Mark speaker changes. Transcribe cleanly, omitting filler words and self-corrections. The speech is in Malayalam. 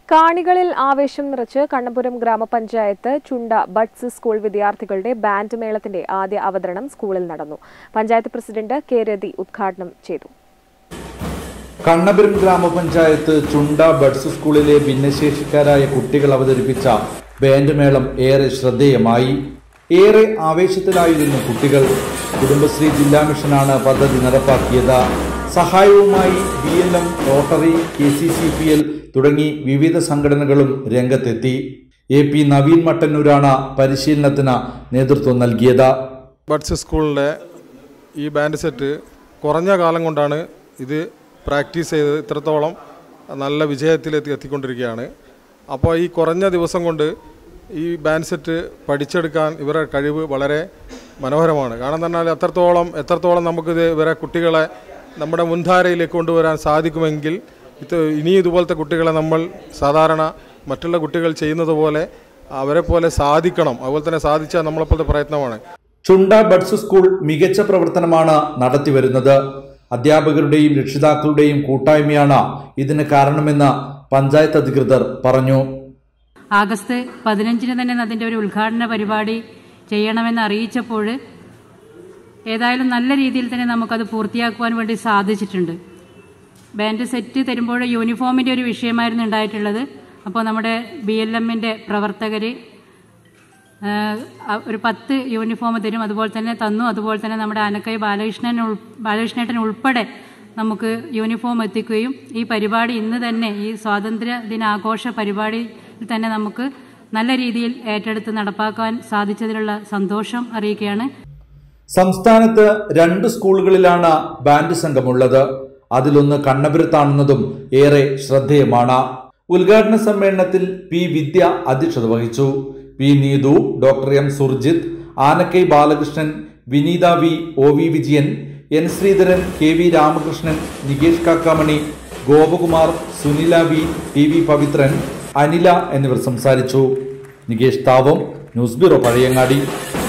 Speaker 1: കാണികളിൽ ആവേശം നിറച്ച് കണ്ണപുരം ഗ്രാമപഞ്ചായത്ത് ചുണ്ട ബഡ്സ് സ്കൂൾ വിദ്യാർത്ഥികളുടെ ബാൻഡ് മേളത്തിന്റെ ആദ്യ അവതരണം സ്കൂളിൽ നടന്നു. പഞ്ചായത്ത് പ്രസിഡന്റ് കെ രതി ഉദ്ഘാടനം ചെയ്തു.
Speaker 2: കണ്ണപുരം ഗ്രാമപഞ്ചായത്ത് ചുണ്ട ബഡ്സ് സ്കൂളിലെ ഭിന്നശേഷിക്കാരായ കുട്ടികൾ അവതരിപ്പിച്ച ബാൻഡ് മേളം ഏറെ ശ്രദ്ധേയമായി. ഏറെ ആവേശത്തിലായിരുന്നു കുട്ടികൾ. കുടുംബശ്രീ ജില്ലാ മിഷനാണ് പദ്ധതി നടപ്പാക്കിയത്. സഹായവുമായി BLM, റോട്ടറി, KCCPL തുടങ്ങി വിവിധ സംഘടനകളും രംഗത്തെത്തി. AP നവീൻ മട്ടന്നൂരാണ് പരിശീലനത്തിന് നേതൃത്വം നൽകിയത്.
Speaker 3: ബഡ്സ് സ്കൂളിലെ ഈ ബാൻഡ് സെറ്റ് കുറഞ്ഞ കാലം കൊണ്ടാണ് ഇത് പ്രാക്ടീസ് ചെയ്ത് ഇത്രത്തോളം നല്ല വിജയത്തിലെത്തി എത്തിക്കൊണ്ടിരിക്കുകയാണ്. അപ്പോൾ ഈ കുറഞ്ഞ ദിവസം കൊണ്ട് ഈ ബാൻഡ് സെറ്റ് പഠിച്ചെടുക്കാൻ ഇവരുടെ കഴിവ് വളരെ മനോഹരമാണ്. കാരണം എന്നാൽ എത്രത്തോളം നമുക്കിത് ഇവരെ കുട്ടികളെ നമ്മുടെ മുൻധാരയിലേക്ക് കൊണ്ടുവരാൻ സാധിക്കുമെങ്കിൽ ഇനി ഇതുപോലത്തെ കുട്ടികളെ നമ്മൾ സാധാരണ മറ്റുള്ള കുട്ടികൾ ചെയ്യുന്നത് പോലെ അവരെ പോലെ സാധിക്കണം. അതുപോലെ തന്നെ സാധിച്ചാൽ നമ്മളെപ്പോലത്തെ പ്രയത്നമാണ്.
Speaker 2: ചുണ്ട ബഡ്സ് സ്കൂൾ മികച്ച പ്രവർത്തനമാണ് നടത്തിവരുന്നത്. അധ്യാപകരുടെയും രക്ഷിതാക്കളുടെയും കൂട്ടായ്മയാണ് ഇതിന് കാരണമെന്ന് പഞ്ചായത്ത് അധികൃതർ പറഞ്ഞു.
Speaker 4: ആഗസ്റ്റ് 15 തന്നെ അതിൻ്റെ ഒരു ഉദ്ഘാടന പരിപാടി ചെയ്യണമെന്ന് അറിയിച്ചപ്പോൾ ഏതായാലും നല്ല രീതിയിൽ തന്നെ നമുക്കത് പൂർത്തിയാക്കുവാൻ വേണ്ടി സാധിച്ചിട്ടുണ്ട്. ബാൻഡ് സെറ്റ് തരുമ്പോൾ യൂണിഫോമിൻ്റെ ഒരു വിഷയമായിരുന്നു ഉണ്ടായിട്ടുള്ളത്. അപ്പോൾ നമ്മുടെ BLMൻ്റെ പ്രവർത്തകർ ഒരു 10 യൂണിഫോം തരും, അതുപോലെ തന്നെ തന്നു. അതുപോലെ തന്നെ നമ്മുടെ ആനക്കൈ ബാലകൃഷ്ണേട്ടൻ ഉൾപ്പെടെ നമുക്ക് യൂണിഫോം എത്തിക്കുകയും ഈ പരിപാടി ഇന്ന് തന്നെ ഈ സ്വാതന്ത്ര്യ ദിനാഘോഷ പരിപാടിയിൽ തന്നെ നമുക്ക് നല്ല രീതിയിൽ ഏറ്റെടുത്ത് നടപ്പാക്കാൻ സാധിച്ചതിലുള്ള സന്തോഷം അറിയിക്കുകയാണ്.
Speaker 2: സംസ്ഥാനത്ത് 2 സ്കൂളുകളിലാണ് ബാൻഡ് സംഘമുള്ളത്. അതിലൊന്ന് കണ്ണപുരത്താണെന്നതും ഏറെ ശ്രദ്ധേയമാണ്. ഉദ്ഘാടന സമ്മേളനത്തിൽ P. വിദ്യ അധ്യക്ഷത വഹിച്ചു. P. Neethu, doctor M. Surjith, Anakkai Balakrishnan, Vineetha V. OV Vijayan, N. Sreedharan, KV Ramakrishnan, Nikesh Kakkamani, Gopakumar, Sunila V, TV Pavithran, Anila എന്നിവർ സംസാരിച്ചു. Nikesh Thavam, news bureau, Pazhayangadi.